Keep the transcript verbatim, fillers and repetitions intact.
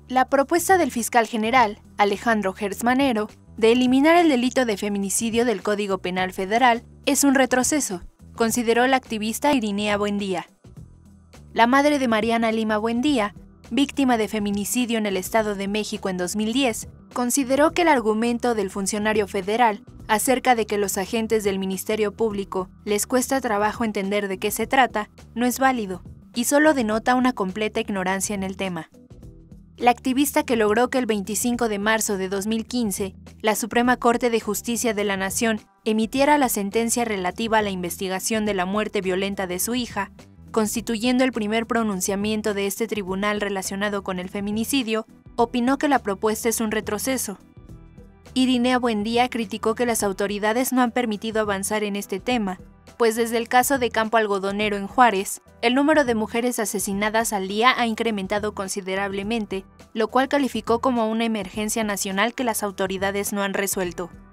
La propuesta del fiscal general, Alejandro Gertz Manero, de eliminar el delito de feminicidio del Código Penal Federal es un retroceso, consideró la activista Irinea Buendía. La madre de Mariana Lima Buendía, víctima de feminicidio en el Estado de México en dos mil diez, consideró que el argumento del funcionario federal acerca de que los agentes del Ministerio Público les cuesta trabajo entender de qué se trata no es válido y solo denota una completa ignorancia en el tema. La activista, que logró que el veinticinco de marzo de dos mil quince la Suprema Corte de Justicia de la Nación emitiera la sentencia relativa a la investigación de la muerte violenta de su hija, constituyendo el primer pronunciamiento de este tribunal relacionado con el feminicidio, opinó que la propuesta es un retroceso. Irinea Buendía criticó que las autoridades no han permitido avanzar en este tema, pues desde el caso de Campo Algodonero en Juárez, el número de mujeres asesinadas al día ha incrementado considerablemente, lo cual calificó como una emergencia nacional que las autoridades no han resuelto.